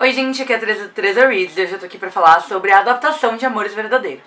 Oi gente, aqui é a Teresa Reeds e hoje eu tô aqui pra falar sobre a adaptação de Amores Verdadeiros.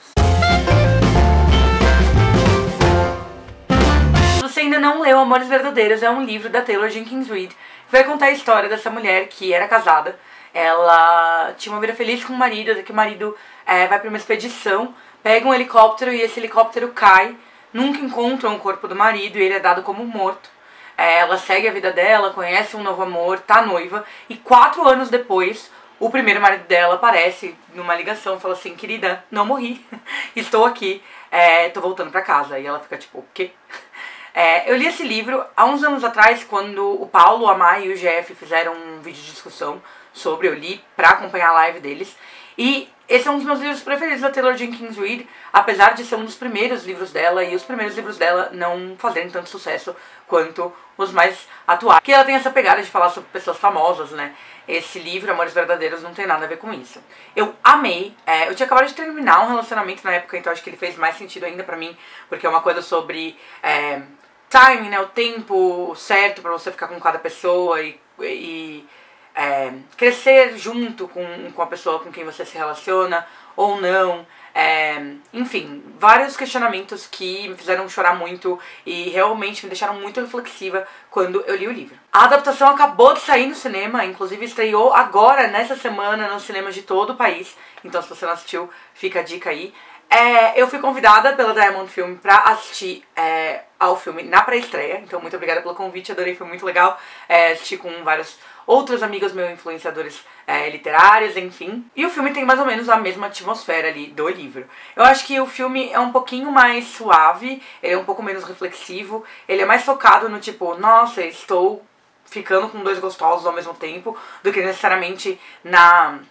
Se você ainda não leu Amores Verdadeiros, é um livro da Taylor Jenkins Reid que vai contar a história dessa mulher que era casada. Ela tinha uma vida feliz com o marido, até que o marido vai pra uma expedição, pega um helicóptero e esse helicóptero cai, nunca encontram o corpo do marido e ele é dado como morto. Ela segue a vida dela, conhece um novo amor, tá noiva, e 4 anos depois, o primeiro marido dela aparece numa ligação e fala assim: querida, não morri, estou aqui, tô voltando pra casa. E ela fica tipo, o quê? Eu li esse livro há uns anos atrás, quando o Paulo, a Mai e o Jeff fizeram um vídeo de discussão sobre, eu li pra acompanhar a live deles. E esse é um dos meus livros preferidos da Taylor Jenkins Reid, apesar de ser um dos primeiros livros dela e os primeiros livros dela não fazerem tanto sucesso quanto os mais atuais. Que ela tem essa pegada de falar sobre pessoas famosas, né? Esse livro, Amores Verdadeiros, não tem nada a ver com isso. Eu amei, eu tinha acabado de terminar um relacionamento na época, então acho que ele fez mais sentido ainda pra mim, porque é uma coisa sobre timing, né? O tempo certo pra você ficar com cada pessoa e crescer junto com a pessoa com quem você se relaciona ou não. Enfim, vários questionamentos que me fizeram chorar muito e realmente me deixaram muito reflexiva quando eu li o livro. A adaptação acabou de sair no cinema, inclusive estreou agora, nessa semana, nos cinemas de todo o país. Então se você não assistiu, fica a dica aí. Eu fui convidada pela Diamond Film pra assistir ao filme na pré-estreia, então muito obrigada pelo convite, adorei, foi muito legal assistir com vários outros amigos meus, influenciadores literários, enfim. E o filme tem mais ou menos a mesma atmosfera ali do livro. Eu acho que o filme é um pouquinho mais suave, ele é um pouco menos reflexivo, ele é mais focado no tipo, nossa, estou ficando com 2 gostosos ao mesmo tempo, do que necessariamente na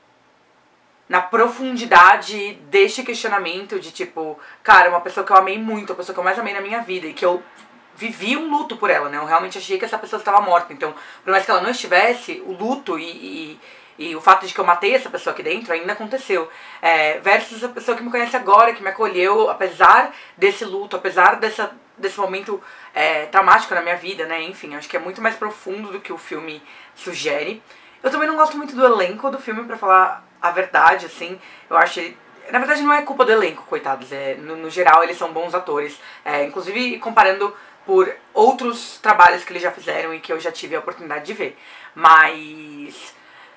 profundidade deste questionamento de tipo, cara, uma pessoa que eu amei muito, a pessoa que eu mais amei na minha vida e que eu vivi um luto por ela, né? Eu realmente achei que essa pessoa estava morta, então, por mais que ela não estivesse, o luto e o fato de que eu matei essa pessoa aqui dentro ainda aconteceu. Versus a pessoa que me conhece agora, que me acolheu, apesar desse luto, apesar desse momento traumático na minha vida, né? Enfim, acho que é muito mais profundo do que o filme sugere. Eu também não gosto muito do elenco do filme, pra falar a verdade, assim. Eu acho ele... Na verdade não é culpa do elenco, coitados. No geral eles são bons atores. Inclusive comparando por outros trabalhos que eles já fizeram e que eu já tive a oportunidade de ver. Mas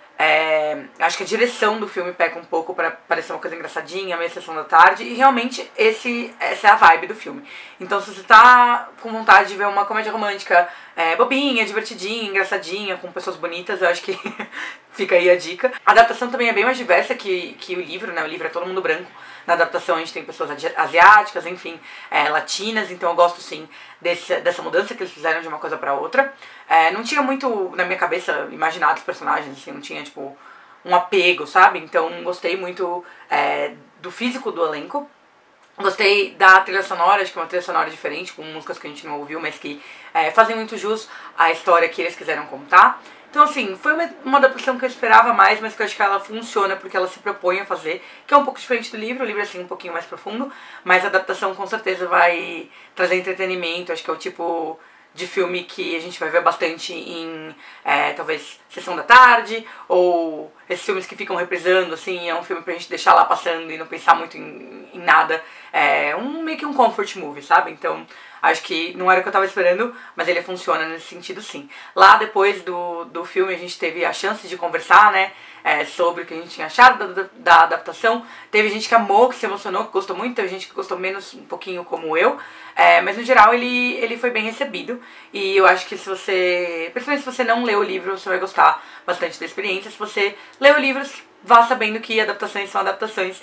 acho que a direção do filme peca um pouco pra parecer uma coisa engraçadinha, meio sessão da tarde, e realmente essa é a vibe do filme. Então se você tá com vontade de ver uma comédia romântica bobinha, divertidinha, engraçadinha, com pessoas bonitas, eu acho que fica aí a dica. A adaptação também é bem mais diversa que o livro, né? O livro é todo mundo branco. Na adaptação a gente tem pessoas asiáticas, enfim, latinas, então eu gosto sim dessa mudança que eles fizeram de uma coisa pra outra. Não tinha muito na minha cabeça imaginado os personagens, assim, não tinha tipo um apego, sabe? Então gostei muito do físico do elenco. Gostei da trilha sonora, acho que é uma trilha sonora diferente, com músicas que a gente não ouviu, mas que fazem muito jus à história que eles quiseram contar. Então assim, foi uma adaptação que eu esperava mais, mas que eu acho que ela funciona porque ela se propõe a fazer, que é um pouco diferente do livro. O livro é assim um pouquinho mais profundo, mas a adaptação com certeza vai trazer entretenimento. Acho que é o tipo de filme que a gente vai ver bastante em talvez sessão da tarde, ou esses filmes que ficam reprisando, assim, é um filme pra gente deixar lá passando e não pensar muito em nada. Meio que um comfort movie, sabe? Então acho que não era o que eu tava esperando, mas ele funciona nesse sentido sim. Lá depois do filme a gente teve a chance de conversar, né, sobre o que a gente tinha achado da adaptação. Teve gente que amou, que se emocionou, que gostou muito, teve gente que gostou menos, um pouquinho como eu. Mas no geral ele foi bem recebido. E eu acho que se você, principalmente se você não leu o livro, você vai gostar bastante da experiência. Se você leu o livro, vá sabendo que adaptações são adaptações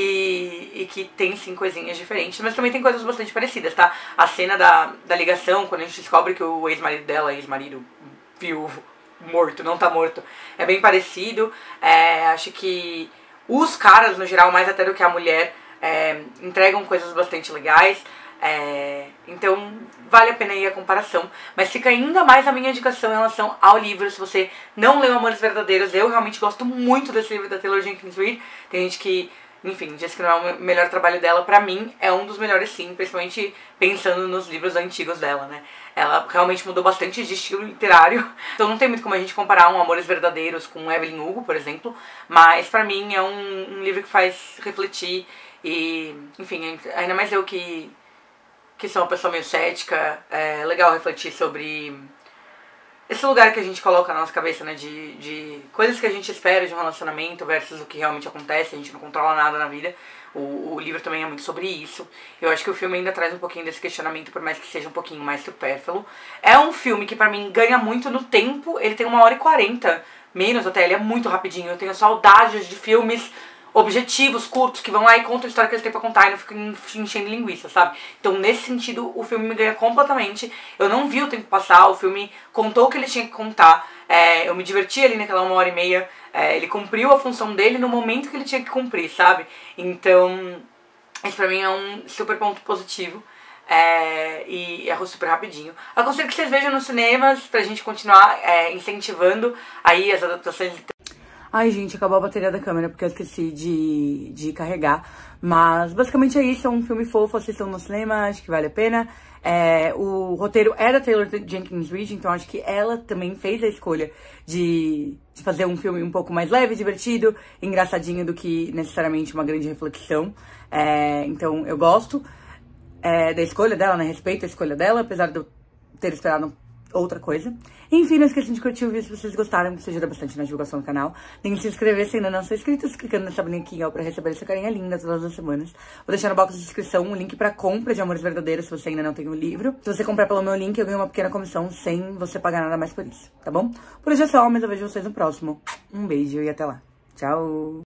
e que tem sim coisinhas diferentes, mas também tem coisas bastante parecidas, tá? A cena da ligação, quando a gente descobre que o ex-marido dela, ex-marido viúvo, morto, não tá morto, é bem parecido. Acho que os caras, no geral, mais até do que a mulher, entregam coisas bastante legais. Então vale a pena ir a comparação, mas fica ainda mais a minha indicação em relação ao livro. Se você não leu Amores Verdadeiros, eu realmente gosto muito desse livro da Taylor Jenkins Reid. Tem gente que enfim, disse que não é o melhor trabalho dela. Pra mim, é um dos melhores sim, principalmente pensando nos livros antigos dela, né? Ela realmente mudou bastante de estilo literário, então não tem muito como a gente comparar um Amores Verdadeiros com Evelyn Hugo, por exemplo, mas pra mim é um livro que faz refletir e, enfim, ainda mais eu que sou uma pessoa meio cética, é legal refletir sobre esse lugar que a gente coloca na nossa cabeça, né, de coisas que a gente espera de um relacionamento versus o que realmente acontece, a gente não controla nada na vida. O livro também é muito sobre isso. Eu acho que o filme ainda traz um pouquinho desse questionamento, por mais que seja um pouquinho mais supérfluo. É um filme que pra mim ganha muito no tempo, ele tem 1h40, menos até, ele é muito rapidinho. Eu tenho saudades de filmes objetivos, curtos, que vão lá e contam a história que eles têm pra contar e não ficam enchendo linguiça, sabe? Então, nesse sentido, o filme me ganha completamente. Eu não vi o tempo passar, o filme contou o que ele tinha que contar. Eu me diverti ali naquela 1h30. Ele cumpriu a função dele no momento que ele tinha que cumprir, sabe? Então, esse pra mim é um super ponto positivo. E é super rapidinho. Aconselho que vocês vejam nos cinemas pra gente continuar incentivando aí as adaptações. Ai, gente, acabou a bateria da câmera porque eu esqueci de carregar. Mas basicamente é isso, é um filme fofo, assistam no cinema, acho que vale a pena. O roteiro é da Taylor Jenkins Reid, então acho que ela também fez a escolha de fazer um filme um pouco mais leve, divertido, engraçadinho do que necessariamente uma grande reflexão. Então eu gosto da escolha dela, né? Respeito a escolha dela, apesar de eu ter esperado outra coisa. Enfim, não esqueçam de curtir o vídeo se vocês gostaram, que isso ajuda bastante na divulgação do canal. Tem que se inscrever se ainda não são inscritos, clicando nessa bonequinha pra receber essa carinha linda todas as semanas. Vou deixar no box de descrição um link pra compra de Amores Verdadeiros, se você ainda não tem o livro. Se você comprar pelo meu link, eu ganho uma pequena comissão sem você pagar nada mais por isso, tá bom? Por hoje é só, mas eu vejo vocês no próximo. Um beijo e até lá. Tchau!